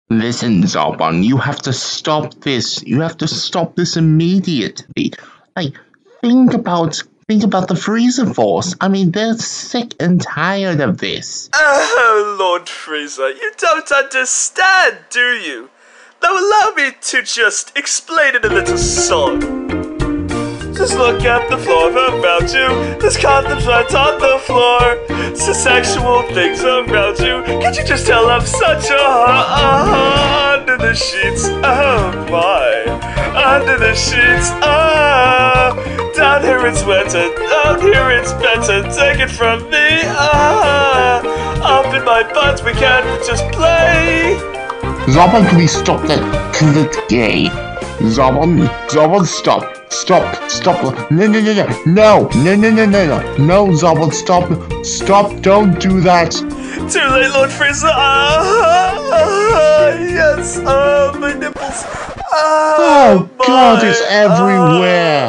Listen, Zarbon, you have to stop this. You have to stop this immediately. Like, think about the Freezer Force. I mean, they're sick and tired of this. Oh, Lord Freezer, you don't understand, do you? Now allow me to just explain in a little song. Just look at the floor around you. There's condoms right on the floor. It's the sexual things around you. Can't you just tell I'm such a under the sheets? Oh my, under the sheets. Oh, down here it's wetter. Down here it's better. Take it from me. Up in my butt we can't just play. Zarbon, please stop that. Cause it's gay. Zarbon, stop. Stop. No, Zarbon, stop, don't do that. Too late, Lord Freezer. Yes, my nipples. Oh, God, it's everywhere.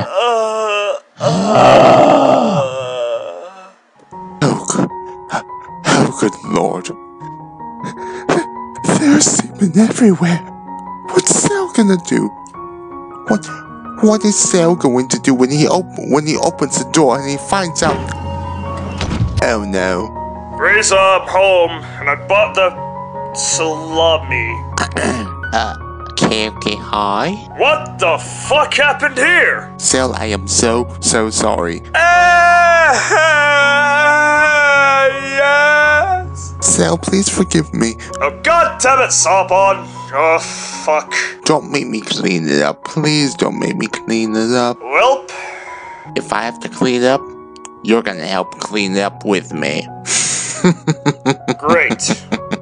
Oh, good Lord. There's semen everywhere. What's Cell gonna do? What is Cell going to do when he opens the door and he finds out? Oh no. Freezer, I'm home, and I bought the salami. Okay, hi. What the fuck happened here? Cell, I am so sorry. Yes. Cell, please forgive me. Oh, god damn it, Zarbon. Oh, fuck. Don't make me clean it up. Please don't make me clean it up. Welp. If I have to clean up, you're gonna help clean it up with me. Great.